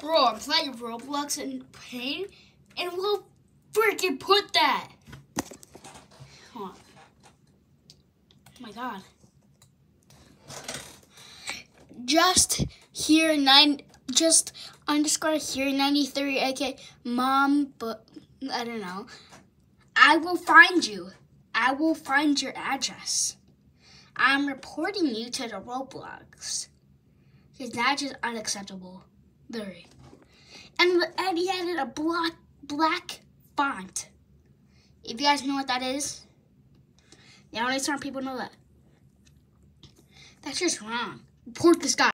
Bro, I'm playing Roblox in pain, and we'll freaking put that. Hold on. Oh my god. Just underscore here 93, aka mom, but I don't know. I will find you. I will find your address. I'm reporting you to the Roblox. Because that's just unacceptable. Very. And he added a black font. If you guys know what that is, the only certain people know that. That's just wrong. Report this guy.